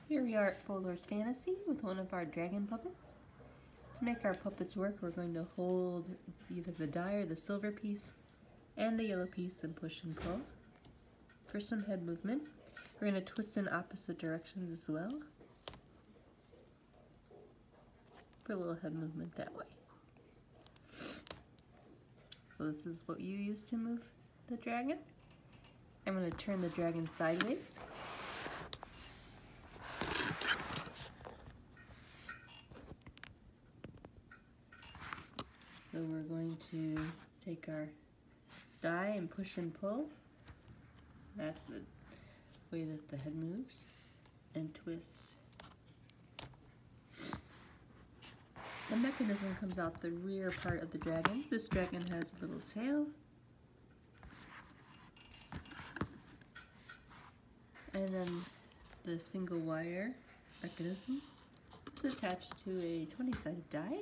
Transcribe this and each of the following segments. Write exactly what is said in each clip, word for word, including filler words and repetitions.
Here we are at Folors Fantasy with one of our dragon puppets. To make our puppets work, we're going to hold either the die or the silver piece and the yellow piece and push and pull. For some head movement, we're going to twist in opposite directions as well. For a little head movement that way. So this is what you use to move the dragon. I'm going to turn the dragon sideways. So we're going to take our die and push and pull. That's the way that the head moves. And twist. The mechanism comes out the rear part of the dragon. This dragon has a little tail. And then the single wire mechanism is attached to a twenty-sided die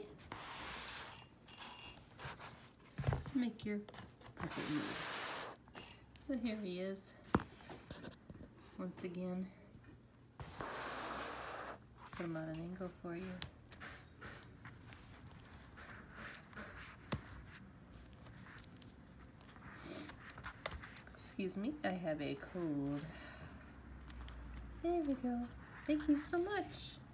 to make your puppet move. So here he is, once again. Put him on an angle for you. Excuse me, I have a cold. There we go. Thank you so much.